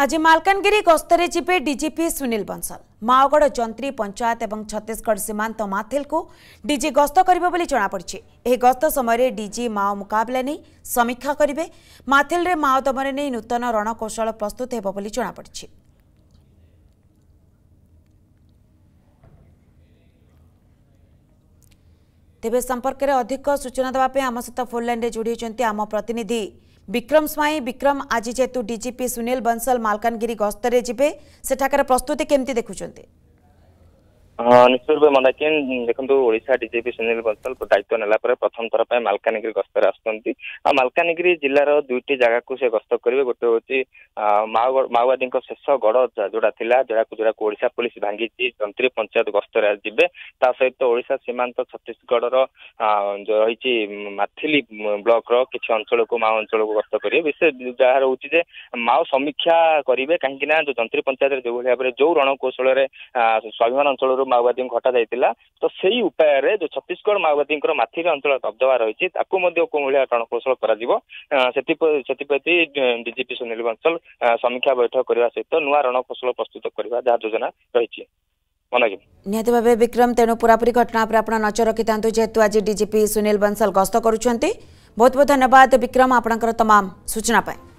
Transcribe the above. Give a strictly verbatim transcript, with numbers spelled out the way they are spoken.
आज मालकानगिरी गस्तरे जिबे डीजीपी सुनील बंसल माओगढ़ जंत्री पंचायत और छत्तीसगढ़ सीमांत माथिल को डीजी गस्त करिबे जनापड़ी। यह गस्त समय डीजी माओ मुकाबला नहीं समीक्षा करेंगे। माथिल रे माओ दमन नहीं नूतन रणकौशल प्रस्तुत होब बोली जनापड़ी। तेबे संपर्क में अधिक सूचना देवाई आम सहित फोन लाइन में जोड़ी होती आम प्रतिनिधि विक्रम स्वाई। विक्रम, आज जेतु डीजीपी सुनील बंसल मालकानगिरी गस्तरे जिबे सेठाकर प्रस्तुति केमती देखुचंती? हाँ निश्चित रूप मंदाकिनी देखो ओडिशा डीजीपी सुनील बंसल दायित्व नेला पर प्रथम थर पर मालकानगिरी गस्तर आसुचंती। मालकानगिरी जिलार दुईटी जगह को से गस्त करेंगे। गोटे हूँ माओवादी शेष गढ़ जोड़ा थिला जोड़ा को जोड़ा ओडिशा पुलिस भांगी जंत्री पंचायत गस्तर जिबे। ता सहित ओडिशा सीमांत छत्तीसगढ़ जो रही माथिली ब्लॉक रो किसी अंचल को माओ अंचल को गस्त करेंगे। विशेष जहाँ रोचे माओ समीक्षा करेंगे कहीं जो जंत्री पंचायत जो भाव में जो रणकौशल स्वाभिमान अंचल माओवादी घटा जाइतिला तो सही उपाय रे जो छत्तीसगढ़ माओवादी माथिरी अंचल कब्जा रही रणकौशल करप्रति डीजीपी सुनील बंसल समीक्षा बैठक करने सहित नुआ रणकौशल प्रस्तुत करने जहाँ योजना रही। निहत भाव विक्रम, तेणु पूरापूरी घटना पर आप नजर रखि था जेहेतु आज डीजीपी सुनील बंसल गस्त करुछंती। बहुत बहुत धन्यवाद विक्रम आपणकर तमाम सूचना पाए।